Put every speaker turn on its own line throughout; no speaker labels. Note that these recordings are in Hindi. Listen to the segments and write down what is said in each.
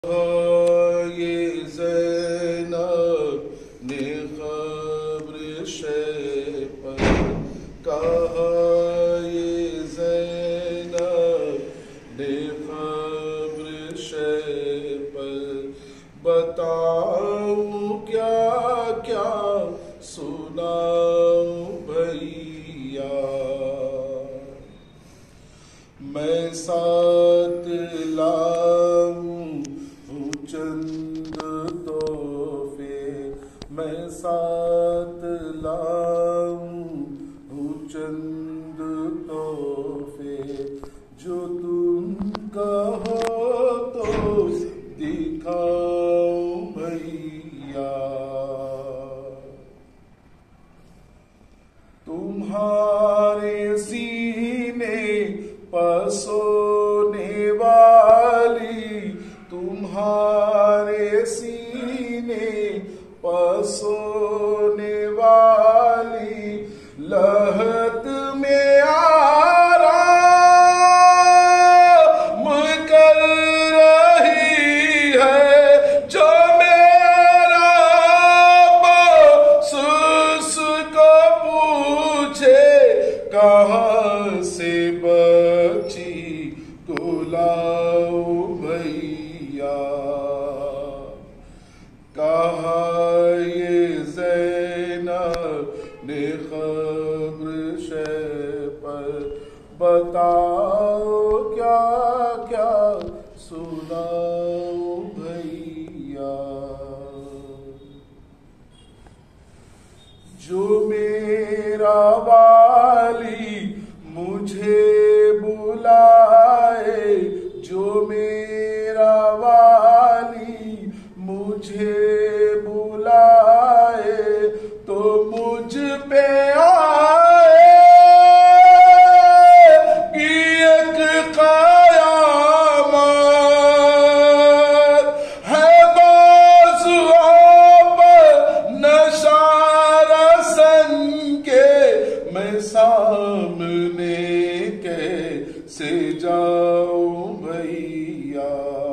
ये ज़ैनब ने ख़ब्र शे पर कहा, ये ज़ैनब ने ख़ब्र शे पर बताऊं क्या क्या सुनाऊं भैया। मैं साथ लाऊं चंद तोहफे, मैं साथ लाऊं चंद तोहफे, जो तुम कहो तो दिखाऊं भैया। तुम्हारे सीने पसोने वाली, तुम्हारे सीने पसोने वाली, लहत में आराम कर रही है, जो मेरा बसूस को पूछे कहाँ से बची को लाऊं भैया। कहा ये ज़ैनब ने ख़ब्र शे पर बताओ क्या क्या सुनाऊं भैया। जो मेरा वाली मुझे बुलाए, जो मेरा वाली मुझे बुलाए, तो मुझ पे आए कि एक कयामत है, बाजुओं पर नशारा सन के, मैं सामने कैसे जाऊं भैया।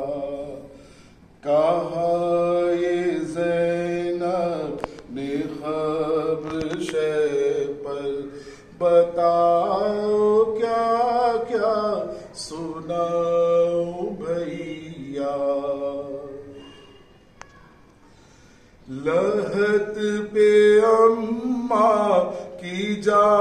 कहा ये ज़ैनब ने ख़ब्र शे पर बताओ क्या क्या सुनाऊं भैया। लहत पे अम्मा की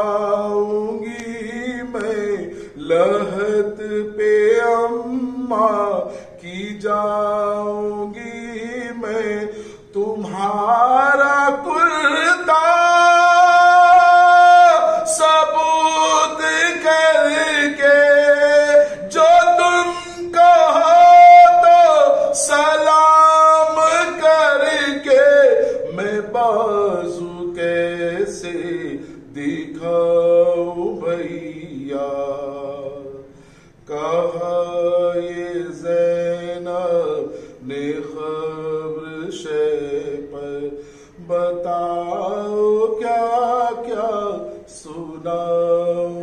जाऊंगी मैं, लहत पे अम्मा की जाऊंगी मैं, तुम्हारा कुर्ता सबूत करके, जो तुम कहो तो सलाम करके, मैं बाजू कैसे दिखाऊं भैया। कहा ये ज़ैनब ने ख़ब्र शे पर बताओ क्या क्या सुनाऊं